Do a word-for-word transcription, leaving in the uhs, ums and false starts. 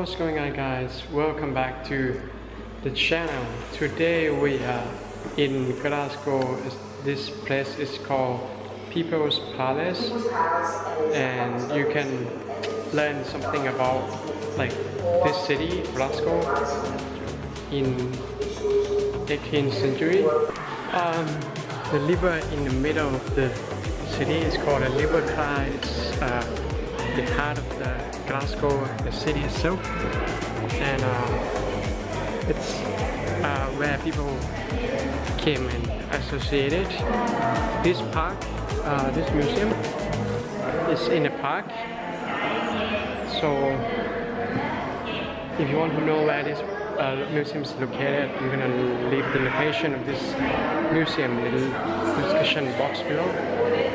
What's going on, guys? Welcome back to the channel. Today we are in Glasgow. This place is called People's Palace, and you can learn something about like this city, Glasgow, in eighteenth century. Um, the river in the middle of the city is called the River Clyde. It's uh, the heart of the Glasgow, the city itself, and uh, it's uh, where people came and associated. This park, uh, this museum, is in a park. So, if you want to know where this uh, museum is located, you're gonna leave the location of this museum in the description box below.